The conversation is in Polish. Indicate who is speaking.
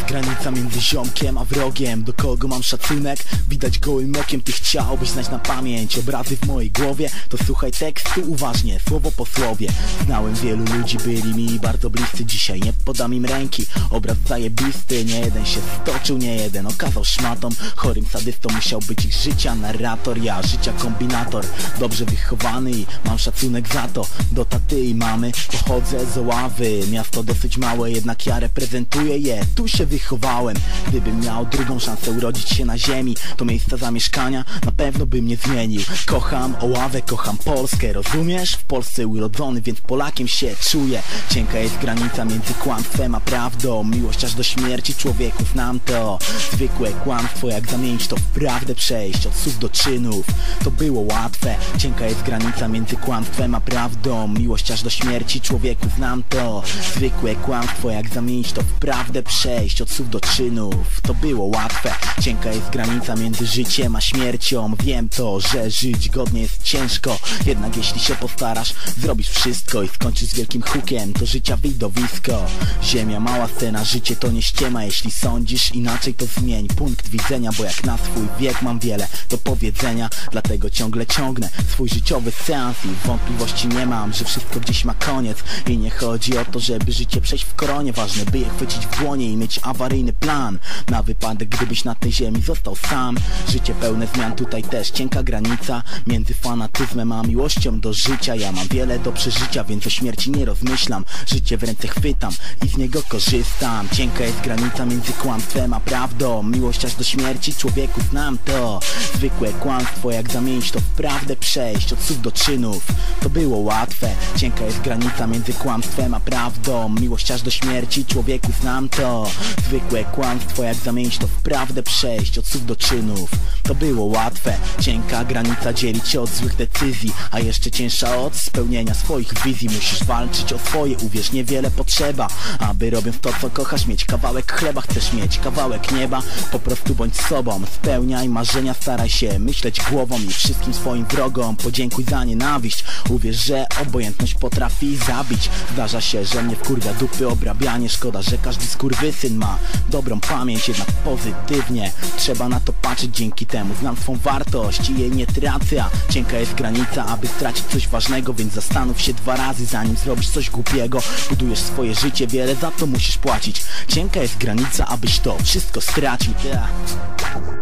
Speaker 1: jest granica między ziomkiem a wrogiem. Do kogo mam szacunek? Widać gołym okiem. Ty chciałbyś znać na pamięć obrazy w mojej głowie? To słuchaj tekstu uważnie, słowo po słowie. Znałem wielu ludzi, byli mi bardzo bliscy. Dzisiaj nie podam im ręki. Obraz zajebisty, nie jeden się stoczył, nie jeden okazał szmatą. Chorym sadystą musiał być ich życia narrator. Ja życia kombinator, dobrze wychowany i mam szacunek za to. Do taty i mamy pochodzę z Oławy. Miasto dosyć małe, jednak ja reprezentuję je. Tu się wychowałem. Gdybym miał drugą szansę urodzić się na ziemi, to miejsca zamieszkania na pewno bym nie zmienił. Kocham Oławę, kocham Polskę, rozumiesz? W Polsce urodzony, więc Polakiem się czuję. Cienka jest granica między kłamstwem a prawdą. Miłość aż do śmierci, człowieku, znam to. Zwykłe kłamstwo, jak zamienić to w prawdę, przejść od słów do czynów. To było łatwe. Cienka jest granica między kłamstwem a prawdą. Miłość aż do śmierci, człowieku, znam to. Zwykłe kłamstwo, jak zamienić to w prawdę, przejść od słów do czynów. To było łatwe. Cienka jest granica między życiem a śmiercią. Wiem to, że żyć godnie jest ciężko. Jednak jeśli się postarasz, zrobisz wszystko i skończysz z wielkim hukiem. To życia widowisko. Ziemia, mała scena, życie to nie ściema. Jeśli sądzisz inaczej, to zmień punkt widzenia, bo jak na swój wiek mam wiele do powiedzenia. Dlatego ciągle ciągnę swój życiowy seans i wątpliwości nie mam, że wszystko gdzieś ma koniec. I nie chodzi o to, żeby życie przejść w koronie. Ważne, by je chwycić w dłonie i mieć awaryjny plan na wypadek, gdybyś na tej ziemi został sam. Życie pełne zmian, tutaj też cienka granica między fanatyzmem a miłością do życia. Ja mam wiele do przeżycia, więc o śmierci nie rozmyślam. Życie w ręce chwytam i z niego korzystam. Cienka jest granica między kłamstwem a prawdą. Miłość aż do śmierci, człowieku, znam to. Zwykłe kłamstwo, jak zamienić to w prawdę, przejść od słów do czynów. To było łatwe. Cienka jest granica między kłamstwem a prawdą. Miłość aż do śmierci, człowieku, znam to. Zwykłe kłamstwo, jak zamienić to w prawdę, przejść od słów do czynów. To było łatwe. Cienka granica dzieli cię od złych decyzji, a jeszcze cięższa od spełnienia swoich wizji. Musisz walczyć o swoje, uwierz, niewiele potrzeba, aby robiąc to, co kochasz, mieć kawałek chleba. Chcesz mieć kawałek nieba? Po prostu bądź sobą. Spełniaj marzenia, staraj się myśleć głową i wszystkim swoim wrogom podziękuj za nienawiść. Uwierz, że obojętność potrafi zabić. Zdarza się, że mnie wkurwia dupy obrabianie. Szkoda, że każdy skurwysyn ma dobrą pamięć, jednak pozytywnie trzeba na to patrzeć. Dzięki temu znam swą wartość i jej nie tracę. A cienka jest granica, aby stracić coś ważnego, więc zastanów się dwa razy, zanim zrobisz coś głupiego. Budujesz swoje życie, wiele za to musisz płacić. Cienka jest granica, abyś to wszystko stracił.